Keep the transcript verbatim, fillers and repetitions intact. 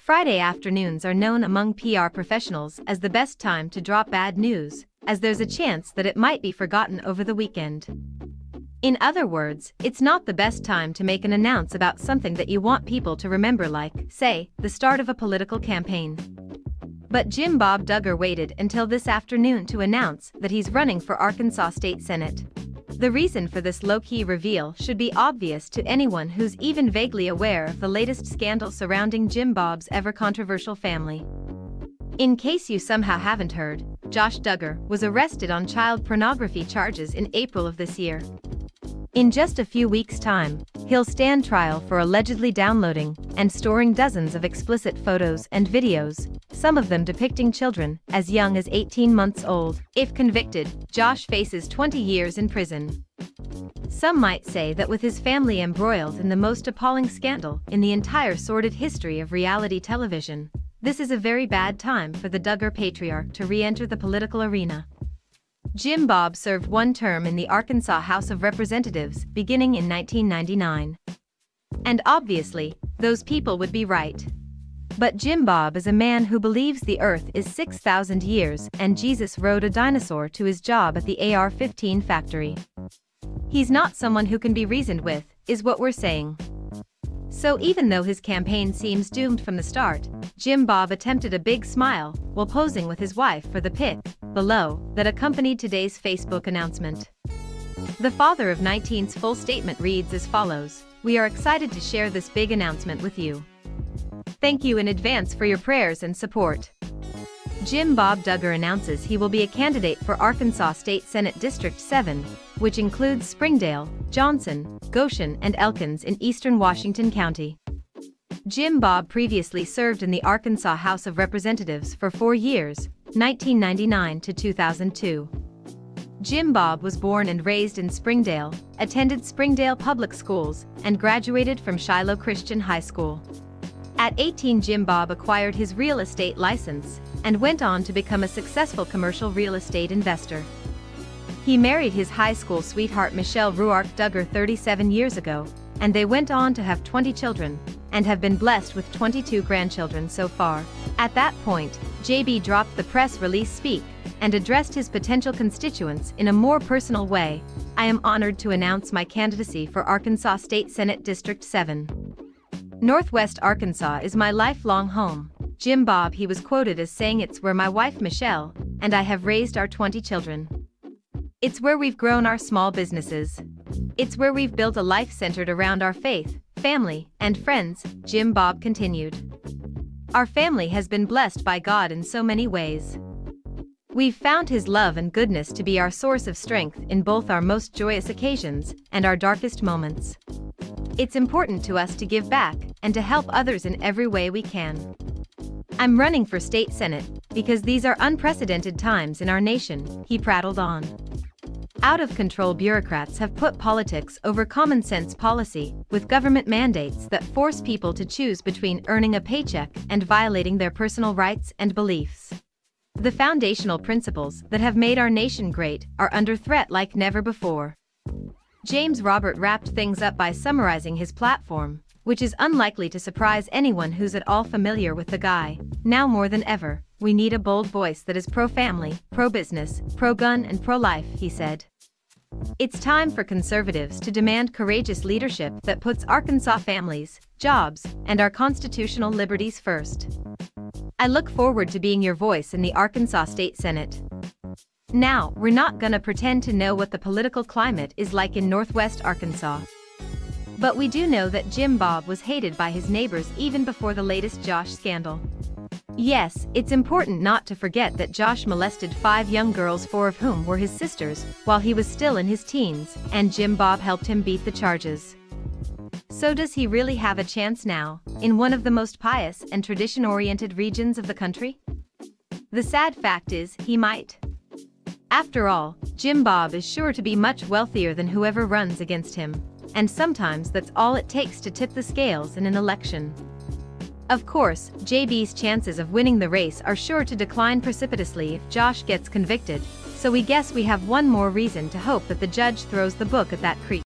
Friday afternoons are known among P R professionals as the best time to drop bad news, as there's a chance that it might be forgotten over the weekend. In other words, it's not the best time to make an announce about something that you want people to remember, like, say, the start of a political campaign. But Jim Bob Duggar waited until this afternoon to announce that he's running for Arkansas State Senate. The reason for this low-key reveal should be obvious to anyone who's even vaguely aware of the latest scandal surrounding Jim Bob's ever-controversial family. In case you somehow haven't heard, Josh Duggar was arrested on child pornography charges in April of this year. In just a few weeks' time, he'll stand trial for allegedly downloading and storing dozens of explicit photos and videos, some of them depicting children as young as eighteen months old. If convicted, Josh faces twenty years in prison. Some might say that with his family embroiled in the most appalling scandal in the entire sordid history of reality television, this is a very bad time for the Duggar patriarch to re-enter the political arena. Jim Bob served one term in the Arkansas House of Representatives beginning in nineteen ninety-nine. And obviously, those people would be right. But Jim Bob is a man who believes the earth is six thousand years and Jesus rode a dinosaur to his job at the A R fifteen factory. He's not someone who can be reasoned with, is what we're saying. So even though his campaign seems doomed from the start, Jim Bob attempted a big smile while posing with his wife for the pic below that accompanied today's Facebook announcement. The father of nineteen's full statement reads as follows: "We are excited to share this big announcement with you. Thank you in advance for your prayers and support." Jim Bob Duggar announces he will be a candidate for Arkansas State Senate District seven, which includes Springdale, Johnson, Goshen, and Elkins in eastern Washington County. Jim Bob previously served in the Arkansas House of Representatives for four years, nineteen ninety-nine to two thousand two. Jim Bob was born and raised in Springdale, attended Springdale Public Schools, and graduated from Shiloh Christian High School. At eighteen, Jim Bob acquired his real estate license and went on to become a successful commercial real estate investor. He married his high school sweetheart Michelle Ruark Duggar thirty-seven years ago, and they went on to have twenty children, and have been blessed with twenty-two grandchildren so far. At that point, J B dropped the press release speak and addressed his potential constituents in a more personal way. "I am honored to announce my candidacy for Arkansas State Senate District seven. Northwest Arkansas is my lifelong home." Jim Bob he was quoted as saying, "It's where my wife Michelle and I have raised our twenty children. It's where we've grown our small businesses. It's where we've built a life centered around our faith, family, and friends," Jim Bob continued. "Our family has been blessed by God in so many ways. We've found His love and goodness to be our source of strength in both our most joyous occasions and our darkest moments. It's important to us to give back and to help others in every way we can. I'm running for state senate because these are unprecedented times in our nation," he prattled on. Out-of-control bureaucrats have put politics over common-sense policy, with government mandates that force people to choose between earning a paycheck and violating their personal rights and beliefs. The foundational principles that have made our nation great are under threat like never before. James Robert wrapped things up by summarizing his platform, which is unlikely to surprise anyone who's at all familiar with the guy. "Now more than ever, we need a bold voice that is pro-family, pro-business, pro-gun, and pro-life," he said. "It's time for conservatives to demand courageous leadership that puts Arkansas families, jobs, and our constitutional liberties first. I look forward to being your voice in the Arkansas State Senate." Now, we're not gonna pretend to know what the political climate is like in Northwest Arkansas. But we do know that Jim Bob was hated by his neighbors even before the latest Josh scandal. Yes, it's important not to forget that Josh molested five young girls, four of whom were his sisters, while he was still in his teens, and Jim Bob helped him beat the charges. So does he really have a chance now, in one of the most pious and tradition-oriented regions of the country? The sad fact is, he might. After all, Jim Bob is sure to be much wealthier than whoever runs against him, and sometimes that's all it takes to tip the scales in an election. Of course, J B's chances of winning the race are sure to decline precipitously if Josh gets convicted, so we guess we have one more reason to hope that the judge throws the book at that creep.